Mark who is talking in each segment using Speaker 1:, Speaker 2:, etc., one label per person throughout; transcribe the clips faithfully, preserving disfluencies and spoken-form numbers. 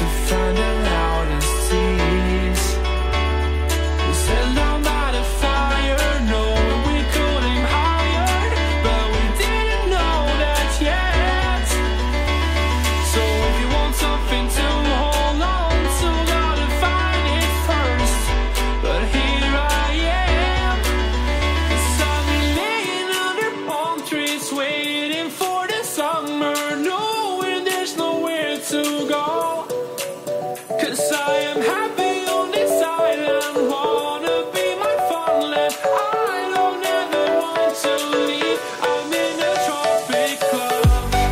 Speaker 1: to find the loudest tease. We set down by the fire, knowing we could aim higher, but we didn't know that yet. So if you want something to hold on to, gotta find it first. But here I am, 'cause I've been laying under palm trees, waiting for the summer, knowing there's nowhere to go. 'Cause I am happy on this island, wanna be my farmland. I don't ever want to leave, I'm in a tropic club.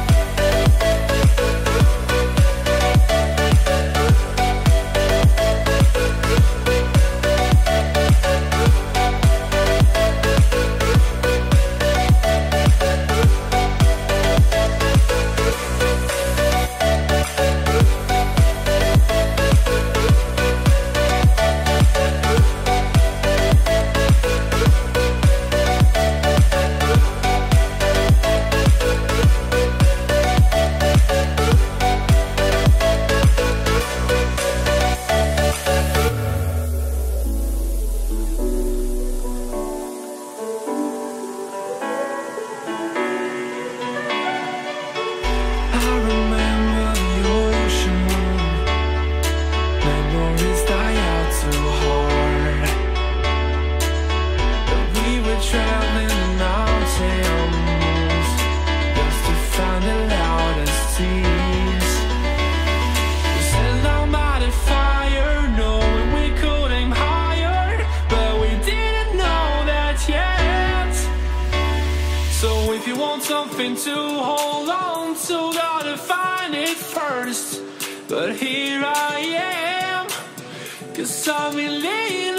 Speaker 1: I remember the ocean moon, memories die out too hard. But we were traveling the mountains just to find the loudest tease. We sat down by the fire, knowing we could aim higher, but we didn't know that yet. So if you want something to hold on to, gotta find it first. But here I am, 'cause I've been laying